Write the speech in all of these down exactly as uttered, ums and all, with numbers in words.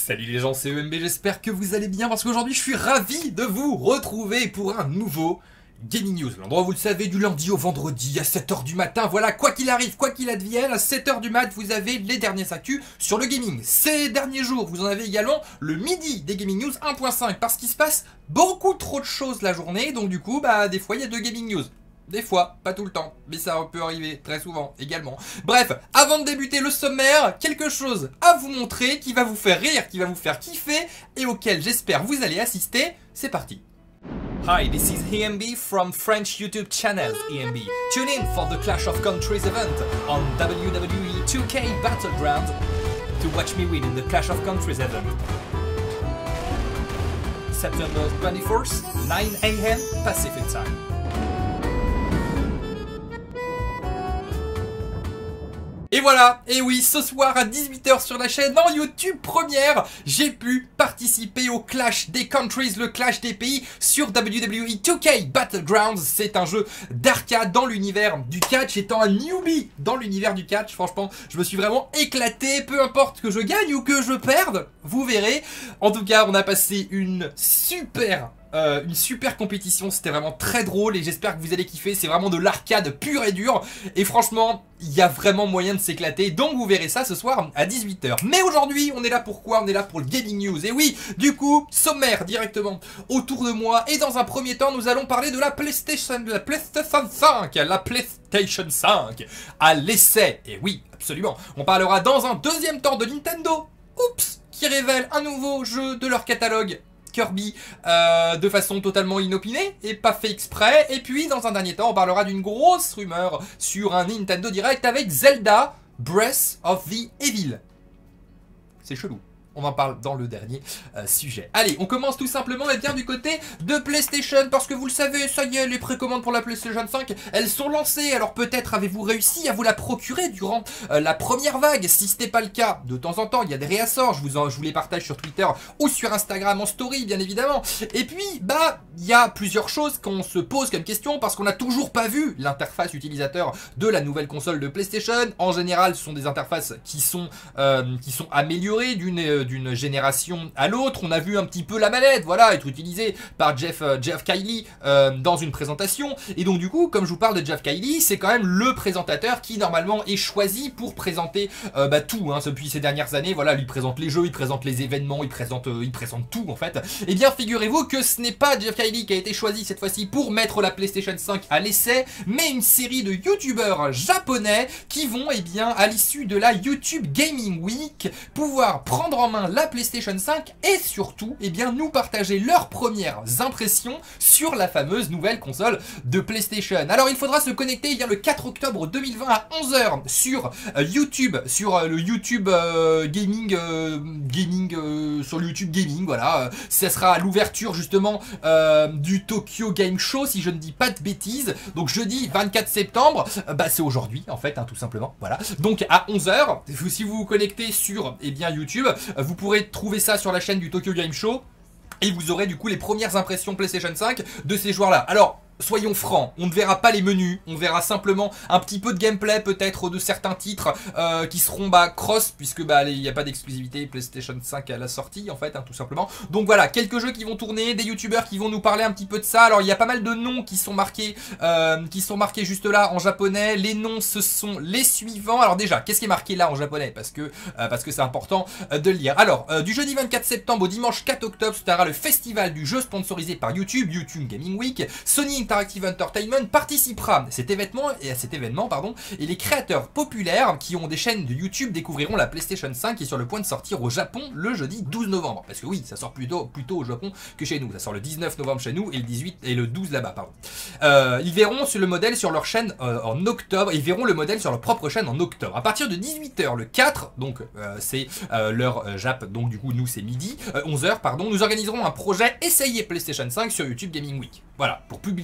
Salut les gens, c'est E M B, j'espère que vous allez bien parce qu'aujourd'hui je suis ravi de vous retrouver pour un nouveau Gaming News. L'endroit, vous le savez, du lundi au vendredi à sept heures du matin. Voilà, quoi qu'il arrive, quoi qu'il advienne, à sept heures du mat, vous avez les derniers actus sur le gaming. Ces derniers jours, vous en avez également le midi des Gaming News un point cinq parce qu'il se passe beaucoup trop de choses la journée. Donc du coup, bah des fois il y a deux Gaming News. Des fois, pas tout le temps, mais ça peut arriver très souvent également. Bref, avant de débuter le sommaire, quelque chose à vous montrer qui va vous faire rire, qui va vous faire kiffer et auquel j'espère vous allez assister. C'est parti. Hi, this is E M B from French YouTube channel E M B. Tune in for the Clash of Countries event on W W E two K Battleground to watch me win in the Clash of Countries event. September twenty-fourth, nine A M Pacific time. Et voilà, et oui, ce soir à dix-huit heures sur la chaîne en YouTube première, j'ai pu participer au Clash des Countries, le Clash des pays sur W W E two K Battlegrounds. C'est un jeu d'arcade dans l'univers du catch. Étant un newbie dans l'univers du catch, franchement, je me suis vraiment éclaté. Peu importe que je gagne ou que je perde, vous verrez. En tout cas, on a passé une super... Euh, une super compétition, c'était vraiment très drôle et j'espère que vous allez kiffer. C'est vraiment de l'arcade pure et dure et franchement il y a vraiment moyen de s'éclater, donc vous verrez ça ce soir à dix-huit heures. Mais aujourd'hui on est là pour quoi? On est là pour le Gaming News. Et oui, du coup, sommaire directement autour de moi. Et dans un premier temps nous allons parler de la PlayStation, de la PlayStation cinq, la PlayStation cinq à l'essai. Et oui, absolument. On parlera dans un deuxième temps de Nintendo, oups, qui révèle un nouveau jeu de leur catalogue, Kirby, euh, de façon totalement inopinée et pas fait exprès. Et puis dans un dernier temps on parlera d'une grosse rumeur sur un Nintendo Direct avec Zelda Breath of the Evil. C'est chelou. On en parle dans le dernier euh, sujet. Allez, on commence tout simplement et bien du côté de PlayStation parce que vous le savez, ça y est, les précommandes pour la PlayStation cinq, elles sont lancées. Alors peut-être avez-vous réussi à vous la procurer durant euh, la première vague. Si ce n'est pas le cas, de temps en temps, il y a des réassorts. Je vous, en, je vous les partage sur Twitter ou sur Instagram en story, bien évidemment. Et puis, bah, il y a plusieurs choses qu'on se pose comme question parce qu'on n'a toujours pas vu l'interface utilisateur de la nouvelle console de PlayStation. En général, ce sont des interfaces qui sont, euh, qui sont améliorées d'une... Euh, d'une génération à l'autre. On a vu un petit peu la manette, voilà, être utilisée par Jeff, euh, Jeff Keighley euh, dans une présentation. Et donc du coup, comme je vous parle de Jeff Keighley, c'est quand même le présentateur qui normalement est choisi pour présenter euh, bah, tout, hein, depuis ces dernières années. Voilà, il présente les jeux, il présente les événements, il présente, euh, il présente tout en fait. Et bien figurez-vous que ce n'est pas Jeff Keighley qui a été choisi cette fois-ci pour mettre la PlayStation cinq à l'essai, mais une série de youtubeurs japonais qui vont, eh bien, à l'issue de la YouTube Gaming Week, pouvoir prendre en la PlayStation cinq et surtout eh bien, nous partager leurs premières impressions sur la fameuse nouvelle console de PlayStation. Alors il faudra se connecter eh bien, le quatre octobre deux mille vingt à onze heures sur euh, YouTube, sur euh, le YouTube euh, Gaming, euh, gaming euh, sur le YouTube Gaming, voilà. Ça sera l'ouverture justement euh, du Tokyo Game Show si je ne dis pas de bêtises. Donc jeudi vingt-quatre septembre, euh, bah, c'est aujourd'hui en fait, hein, tout simplement. Voilà. Donc à onze heures, si vous vous connectez sur eh bien, YouTube, vous pourrez trouver ça sur la chaîne du Tokyo Game Show et vous aurez du coup les premières impressions PlayStation cinq de ces joueurs-là. Alors, soyons francs, on ne verra pas les menus, on verra simplement un petit peu de gameplay peut-être de certains titres euh, qui seront bah, cross, puisque bah, il n'y a pas d'exclusivité PlayStation cinq à la sortie en fait, hein, tout simplement. Donc voilà, quelques jeux qui vont tourner, des youtubeurs qui vont nous parler un petit peu de ça. Alors il y a pas mal de noms qui sont marqués, euh, qui sont marqués juste là en japonais. Les noms ce sont les suivants. Alors déjà, qu'est-ce qui est marqué là en japonais? Parce que euh, parce que c'est important euh, de le lire. Alors, euh, du jeudi vingt-quatre septembre au dimanche quatre octobre, ce sera le festival du jeu sponsorisé par YouTube, YouTube Gaming Week. Sony Interactive Entertainment participera à cet événement et à cet événement pardon et les créateurs populaires qui ont des chaînes de YouTube découvriront la PlayStation cinq qui est sur le point de sortir au Japon le jeudi douze novembre, parce que oui, ça sort plutôt plutôt au Japon que chez nous. Ça sort le dix-neuf novembre chez nous et le dix-huit et le douze là-bas pardon. Euh, ils verront sur le modèle sur leur chaîne euh, en octobre. Ils verront le modèle sur leur propre chaîne en octobre. À partir de dix-huit heures le quatre, donc euh, c'est euh, l'heure euh, Jap, donc du coup nous c'est midi, euh, onze heures pardon. Nous organiserons un projet Essayer PlayStation cinq sur YouTube Gaming Week. Voilà, pour publier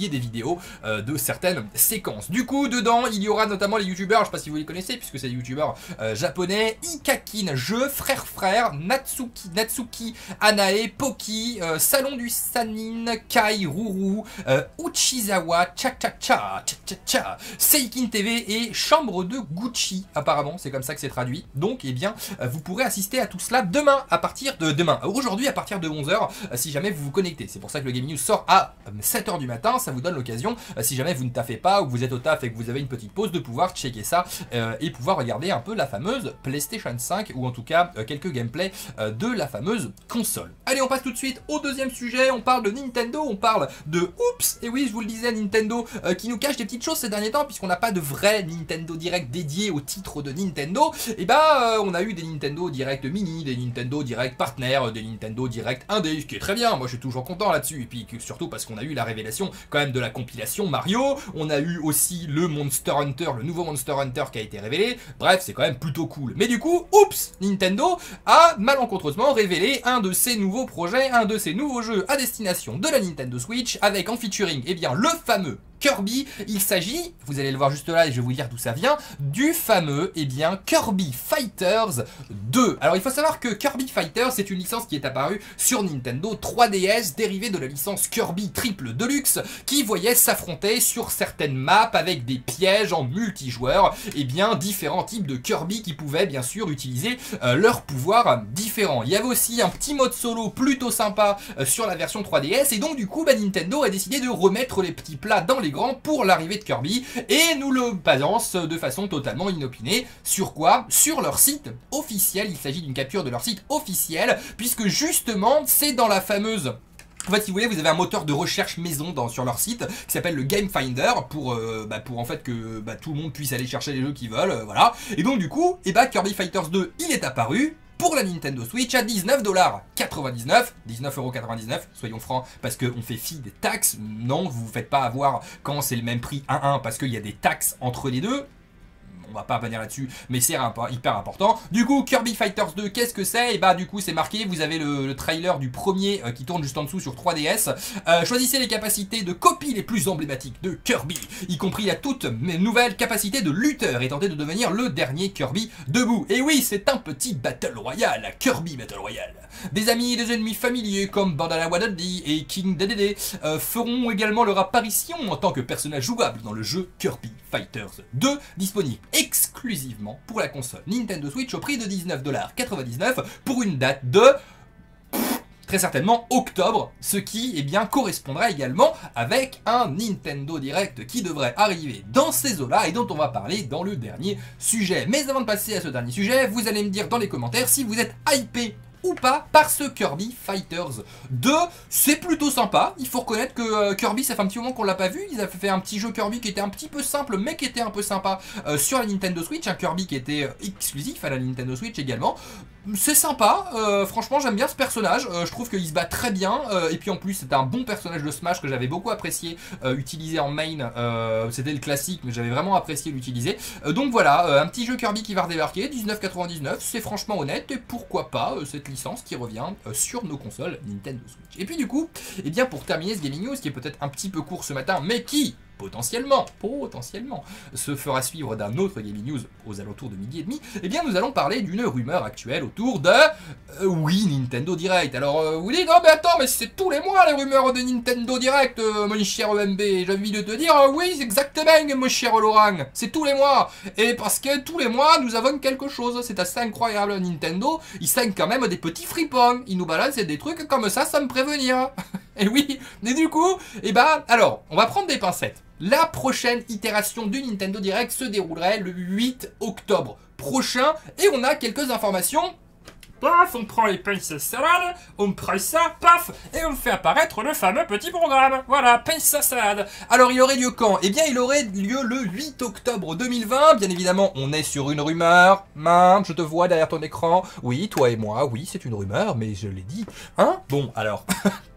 publier des vidéos euh, de certaines séquences. Du coup, dedans, il y aura notamment les youtubeurs, je sais pas si vous les connaissez, puisque c'est des youtubeurs euh, japonais, Ikakin Jeu, Frère Frère, Natsuki, Natsuki, Anae, Poki, euh, Salon du Sanin, Kai, Ruru, euh, Uchizawa, Cha Cha Cha, Cha Cha Cha, Seikin T V et Chambre de Gucci, apparemment, c'est comme ça que c'est traduit. Donc, eh bien, euh, vous pourrez assister à tout cela demain, à partir de demain, aujourd'hui à partir de onze heures, euh, si jamais vous vous connectez. C'est pour ça que le Gaming News sort à sept heures du matin, ça vous donne l'occasion, euh, si jamais vous ne taffez pas ou que vous êtes au taf et que vous avez une petite pause, de pouvoir checker ça euh, et pouvoir regarder un peu la fameuse PlayStation cinq ou en tout cas euh, quelques gameplays euh, de la fameuse console. Allez, on passe tout de suite au deuxième sujet, on parle de Nintendo, on parle de Oups, et oui, je vous le disais, Nintendo euh, qui nous cache des petites choses ces derniers temps, puisqu'on n'a pas de vrai Nintendo Direct dédié au titre de Nintendo, et bah euh, on a eu des Nintendo Direct mini, des Nintendo Direct partenaires, des Nintendo Direct indé, ce qui est très bien, moi je suis toujours content là-dessus, et puis surtout parce qu'on a eu la révélation quand même de la compilation Mario, on a eu aussi le Monster Hunter, le nouveau Monster Hunter qui a été révélé, bref, c'est quand même plutôt cool. Mais du coup, oups, Nintendo a malencontreusement révélé un de ses nouveaux projets, un de ses nouveaux jeux à destination de la Nintendo Switch, avec en featuring, eh bien, le fameux Kirby. Il s'agit, vous allez le voir juste là et je vais vous dire d'où ça vient, du fameux, eh bien, Kirby Fighters deux. Alors il faut savoir que Kirby Fighters, c'est une licence qui est apparue sur Nintendo trois D S, dérivée de la licence Kirby Triple Deluxe, qui voyait s'affronter sur certaines maps avec des pièges en multijoueur, et bien, différents types de Kirby qui pouvaient bien sûr utiliser euh, leurs pouvoirs différents. Il y avait aussi un petit mode solo plutôt sympa euh, sur la version trois D S, et donc du coup, bah, Nintendo a décidé de remettre les petits plats dans les grands pour l'arrivée de Kirby, et nous le balance de façon totalement inopinée. Sur quoi? Sur leur site officiel. Il s'agit d'une capture de leur site officiel, puisque justement c'est dans la fameuse... En fait, si vous voulez, vous avez un moteur de recherche maison dans, sur leur site qui s'appelle le Game Finder pour, euh, bah, pour en fait que bah, tout le monde puisse aller chercher les jeux qu'ils veulent, euh, voilà. Et donc du coup, et bah, Kirby Fighters deux, il est apparu pour la Nintendo Switch à dix-neuf dollars quatre-vingt-dix-neuf, dix-neuf euros quatre-vingt-dix-neuf, soyons francs, parce qu'on fait fi des taxes. Non, vous vous faites pas avoir quand c'est le même prix un un, parce qu'il y a des taxes entre les deux. On va pas revenir là-dessus, mais c'est hyper important. Du coup, Kirby Fighters deux, qu'est-ce que c'est? Et bah du coup c'est marqué, vous avez le, le trailer du premier euh, qui tourne juste en dessous sur trois D S. Euh, choisissez les capacités de copie les plus emblématiques de Kirby, y compris à toutes mes nouvelles capacités de lutteur, et tentez de devenir le dernier Kirby debout. Et oui, c'est un petit Battle Royale, Kirby Battle Royale. Des amis et des ennemis familiers comme Bandana Wadadi et King Dedede euh, feront également leur apparition en tant que personnages jouables dans le jeu Kirby Fighters deux, disponible exclusivement pour la console Nintendo Switch au prix de dix-neuf dollars quatre-vingt-dix-neuf pour une date de... très certainement octobre, ce qui eh bien, correspondra également avec un Nintendo Direct qui devrait arriver dans ces eaux-là et dont on va parler dans le dernier sujet. Mais avant de passer à ce dernier sujet, vous allez me dire dans les commentaires si vous êtes hypé ou pas par ce Kirby Fighters deux. C'est plutôt sympa, il faut reconnaître que euh, Kirby, ça fait un petit moment qu'on l'a pas vu. Ils avaient fait un petit jeu Kirby qui était un petit peu simple mais qui était un peu sympa euh, sur la Nintendo Switch, un Kirby qui était euh, exclusif à la Nintendo Switch également. C'est sympa, euh, franchement j'aime bien ce personnage, euh, je trouve qu'il se bat très bien, euh, et puis en plus c'était un bon personnage de Smash que j'avais beaucoup apprécié euh, utiliser en main, euh, c'était le classique mais j'avais vraiment apprécié l'utiliser. Euh, donc voilà, euh, un petit jeu Kirby qui va redébarquer, dix-neuf quatre-vingt-dix-neuf, c'est franchement honnête, et pourquoi pas euh, cette licence qui revient euh, sur nos consoles Nintendo Switch. Et puis du coup, et bien pour terminer ce Gaming News qui est peut-être un petit peu court ce matin, mais qui... potentiellement, potentiellement, se fera suivre d'un autre Gaming News aux alentours de midi et demi, eh bien nous allons parler d'une rumeur actuelle autour de... Euh, oui, Nintendo Direct. Alors, euh, vous dites, oh mais attends, mais c'est tous les mois les rumeurs de Nintendo Direct, euh, mon cher E M B. J'ai envie de te dire, euh, oui, exactement, mon cher Laurent, c'est tous les mois. Et parce que tous les mois, nous avons quelque chose, c'est assez incroyable. Nintendo, ils signent quand même des petits fripons, ils nous balancent des trucs comme ça sans me prévenir. Et oui, et du coup, et bah, alors, on va prendre des pincettes. La prochaine itération du Nintendo Direct se déroulerait le huit octobre prochain, et on a quelques informations. Paf, on prend les pinces salade, on presse ça, paf, et on fait apparaître le fameux petit programme. Voilà, pince salade. Alors, il aurait lieu quand? Eh bien, il aurait lieu le huit octobre deux mille vingt. Bien évidemment, on est sur une rumeur. Main, je te vois derrière ton écran. Oui, toi et moi, oui, c'est une rumeur, mais je l'ai dit. Hein? Bon, alors...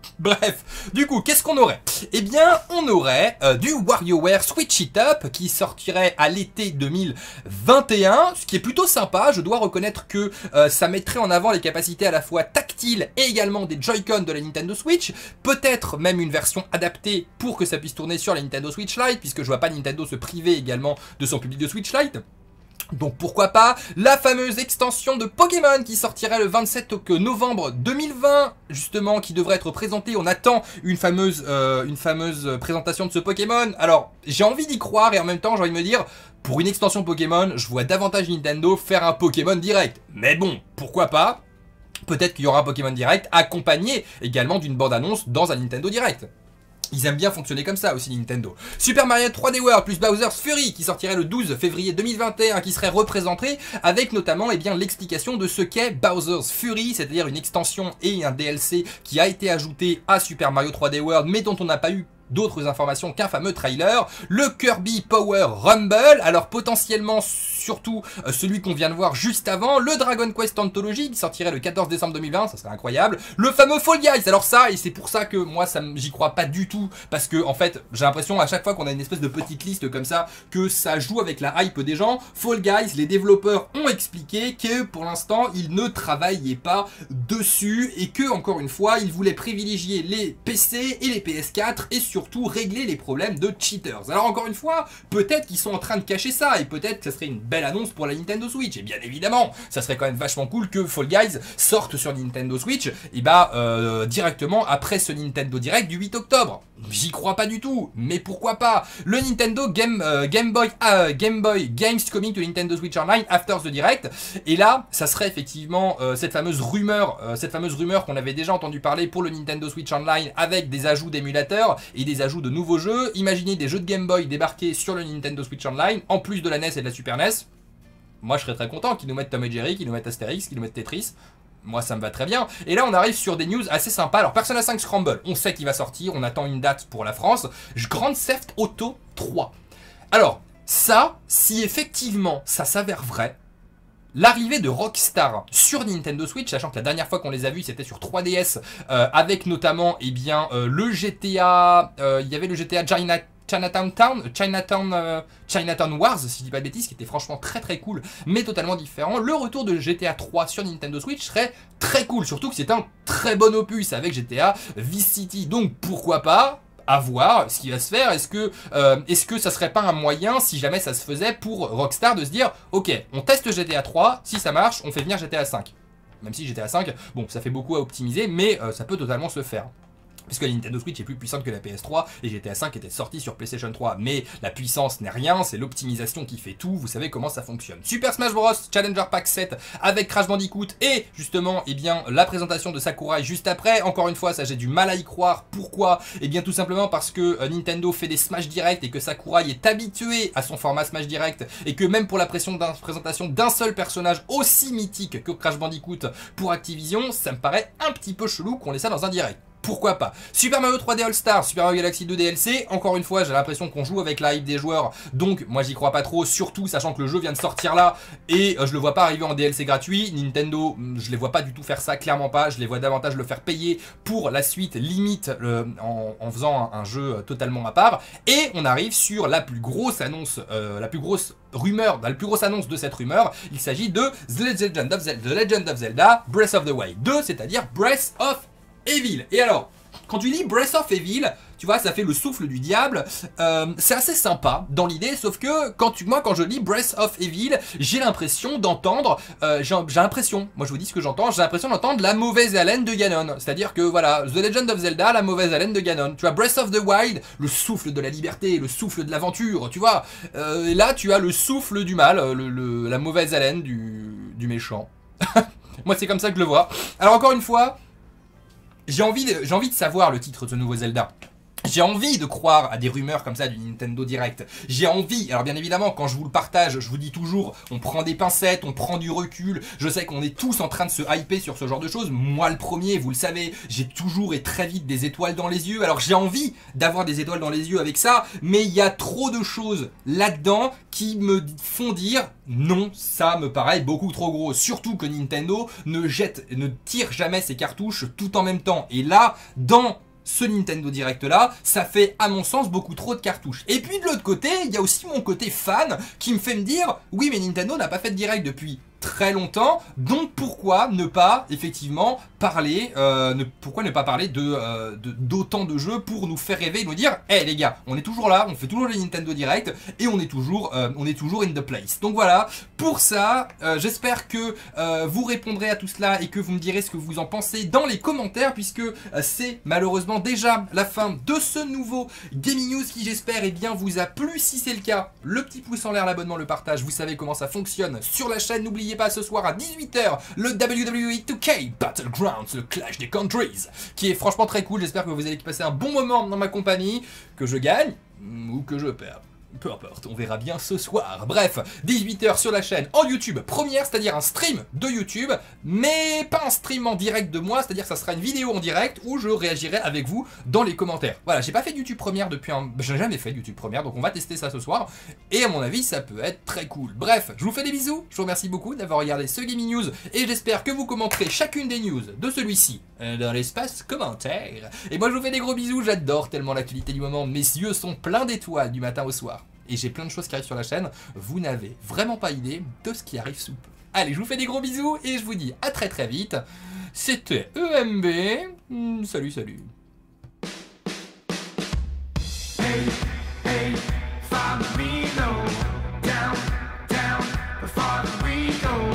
Bref, du coup, qu'est-ce qu'on aurait? Eh bien, on aurait euh, du WarioWare Switch It Up qui sortirait à l'été deux mille vingt et un, ce qui est plutôt sympa. Je dois reconnaître que euh, ça mettrait en avant les capacités à la fois tactiles et également des Joy-Con de la Nintendo Switch. Peut-être même une version adaptée pour que ça puisse tourner sur la Nintendo Switch Lite, puisque je vois pas Nintendo se priver également de son public de Switch Lite. Donc pourquoi pas la fameuse extension de Pokémon qui sortirait le vingt-sept novembre deux mille vingt, justement, qui devrait être présentée. On attend une fameuse, euh, une fameuse présentation de ce Pokémon. Alors j'ai envie d'y croire et en même temps j'ai envie de me dire, pour une extension Pokémon, je vois davantage Nintendo faire un Pokémon direct. Mais bon, pourquoi pas? Peut-être qu'il y aura un Pokémon direct accompagné également d'une bande-annonce dans un Nintendo Direct. Ils aiment bien fonctionner comme ça aussi Nintendo. Super Mario trois D World plus Bowser's Fury qui sortirait le douze février deux mille vingt et un, qui serait représenté avec notamment eh bien l'explication de ce qu'est Bowser's Fury, c'est-à-dire une extension et un D L C qui a été ajouté à Super Mario trois D World mais dont on n'a pas eu d'autres informations qu'un fameux trailer. Le Kirby Power Rumble, alors potentiellement surtout euh, celui qu'on vient de voir juste avant, le Dragon Quest Anthology qui sortirait le quatorze décembre deux mille vingt, ça serait incroyable. Le fameux Fall Guys, alors ça, et c'est pour ça que moi ça j'y crois pas du tout, parce que en fait j'ai l'impression à chaque fois qu'on a une espèce de petite liste comme ça, que ça joue avec la hype des gens. Fall Guys, les développeurs ont expliqué que pour l'instant ils ne travaillaient pas dessus et que encore une fois ils voulaient privilégier les P C et les P S quatre et surtout régler les problèmes de cheaters. Alors encore une fois, peut-être qu'ils sont en train de cacher ça et peut-être que ça serait une belle annonce pour la Nintendo Switch. Et bien évidemment, ça serait quand même vachement cool que Fall Guys sorte sur Nintendo Switch et bah euh, directement après ce Nintendo Direct du huit octobre. J'y crois pas du tout, mais pourquoi pas. Le Nintendo Game, euh, Game Boy euh, Game Boy Games coming to Nintendo Switch Online after the Direct. Et là, ça serait effectivement euh, cette fameuse rumeur, euh, cette fameuse rumeur qu'on avait déjà entendu parler pour le Nintendo Switch Online avec des ajouts d'émulateurs et des ajouts de nouveaux jeux. Imaginez des jeux de Game Boy débarquer sur le Nintendo Switch Online en plus de la N E S et de la Super N E S. Moi, je serais très content qu'ils nous mettent Tom et Jerry, qu'ils nous mettent Astérix, qu'ils nous mettent Tetris. Moi, ça me va très bien. Et là, on arrive sur des news assez sympas. Alors, Persona cinq Scramble, on sait qu'il va sortir. On attend une date pour la France. Grand Theft Auto trois. Alors, ça, si effectivement ça s'avère vrai, l'arrivée de Rockstar sur Nintendo Switch, sachant que la dernière fois qu'on les a vus, c'était sur trois D S, euh, avec notamment eh bien, euh, le G T A... Euh, il y avait le G T A China, Chinatown Town, Chinatown, euh, Chinatown Wars, si je dis pas de bêtises, qui était franchement très très cool, mais totalement différent. Le retour de G T A trois sur Nintendo Switch serait très cool, surtout que c'est un très bon opus avec G T A Vice City. Donc pourquoi pas, à voir ce qui va se faire. Est-ce que, euh, est-ce que ça serait pas un moyen, si jamais ça se faisait, pour Rockstar de se dire, ok, on teste G T A trois, si ça marche, on fait venir G T A cinq. Même si G T A cinq, bon, ça fait beaucoup à optimiser, mais euh, ça peut totalement se faire. Puisque la Nintendo Switch est plus puissante que la P S trois et G T A cinq était sorti sur PlayStation trois. Mais la puissance n'est rien, c'est l'optimisation qui fait tout, vous savez comment ça fonctionne. Super Smash Bros Challenger Pack sept avec Crash Bandicoot et justement eh bien, la présentation de Sakurai juste après. Encore une fois, ça j'ai du mal à y croire. Pourquoi? Eh bien tout simplement parce que euh, Nintendo fait des Smash Direct et que Sakurai est habitué à son format Smash Direct. Et que même pour la pression d'un présentation d'un seul personnage aussi mythique que Crash Bandicoot pour Activision, ça me paraît un petit peu chelou qu'on laisse ça dans un direct. Pourquoi pas. Super Mario trois D All Star, Super Mario Galaxy deux D L C, encore une fois j'ai l'impression qu'on joue avec la hype des joueurs, donc moi j'y crois pas trop, surtout sachant que le jeu vient de sortir là, et euh, je le vois pas arriver en D L C gratuit. Nintendo, je les vois pas du tout faire ça, clairement pas, je les vois davantage le faire payer pour la suite, limite euh, en, en faisant un, un jeu totalement à part. Et on arrive sur la plus grosse annonce, euh, la plus grosse rumeur, la plus grosse annonce de cette rumeur, il s'agit de The Legend of Zelda, The Legend of Zelda Breath of the Wild deux, c'est-à-dire Breath of Evil. Et alors, quand tu lis Breath of Evil, tu vois, ça fait le souffle du diable. Euh, c'est assez sympa dans l'idée, sauf que quand tu, moi, quand je lis Breath of Evil, j'ai l'impression d'entendre, euh, j'ai l'impression, moi je vous dis ce que j'entends, j'ai l'impression d'entendre la mauvaise haleine de Ganon. C'est-à-dire que voilà, The Legend of Zelda, la mauvaise haleine de Ganon. Tu vois, Breath of the Wild, le souffle de la liberté, le souffle de l'aventure, tu vois. Euh, et là, tu as le souffle du mal, le, le, la mauvaise haleine du, du méchant. Moi, c'est comme ça que je le vois. Alors encore une fois, J'ai envie, de, j'ai envie de savoir le titre de ce nouveau Zelda. j'ai envie de croire à des rumeurs comme ça du Nintendo Direct. J'ai envie, alors bien évidemment, quand je vous le partage, je vous dis toujours, on prend des pincettes, on prend du recul. Je sais qu'on est tous en train de se hyper sur ce genre de choses. Moi le premier, vous le savez, j'ai toujours et très vite des étoiles dans les yeux. Alors j'ai envie d'avoir des étoiles dans les yeux avec ça, mais il y a trop de choses là-dedans qui me font dire non, ça me paraît beaucoup trop gros. Surtout que Nintendo ne jette, ne tire jamais ses cartouches tout en même temps. Et là, dans ce Nintendo Direct là, ça fait à mon sens beaucoup trop de cartouches. Et puis de l'autre côté, il y a aussi mon côté fan qui me fait me dire oui mais Nintendo n'a pas fait de Direct depuis très longtemps, donc pourquoi ne pas effectivement parler, euh, ne, pourquoi ne pas parler de euh, d'autant de, de jeux pour nous faire rêver et nous dire hé hey, les gars, on est toujours là, on fait toujours les Nintendo Direct et on est toujours euh, on est toujours in the place. Donc voilà, pour ça, euh, j'espère que euh, vous répondrez à tout cela et que vous me direz ce que vous en pensez dans les commentaires, puisque euh, c'est malheureusement déjà la fin de ce nouveau Gaming News qui, j'espère, eh bien vous a plu. Si c'est le cas, le petit pouce en l'air, l'abonnement, le partage, vous savez comment ça fonctionne sur la chaîne. N'oubliez pas ce soir à dix-huit heures le W W E deux K Battlegrounds, le clash des countries, qui est franchement très cool. J'espère que vous allez passer un bon moment dans ma compagnie, que je gagne ou que je perds. Peu importe, on verra bien ce soir. Bref, dix-huit heures sur la chaîne en YouTube première, c'est-à-dire un stream de YouTube, mais pas un stream en direct de moi, c'est-à-dire que ça sera une vidéo en direct où je réagirai avec vous dans les commentaires. Voilà, j'ai pas fait de YouTube première depuis un... J'ai jamais fait de YouTube première, donc on va tester ça ce soir, et à mon avis, ça peut être très cool. Bref, je vous fais des bisous, je vous remercie beaucoup d'avoir regardé ce Gaming News, et j'espère que vous commenterez chacune des news de celui-ci dans l'espace commentaire. Et moi, je vous fais des gros bisous, j'adore tellement l'actualité du moment, mes yeux sont pleins d'étoiles du matin au soir. Et j'ai plein de choses qui arrivent sur la chaîne, vous n'avez vraiment pas idée de ce qui arrive sous peu. Allez, je vous fais des gros bisous et je vous dis à très très vite. C'était E M B. Salut, salut. Hey, hey, follow me, no, down, down, follow me, go.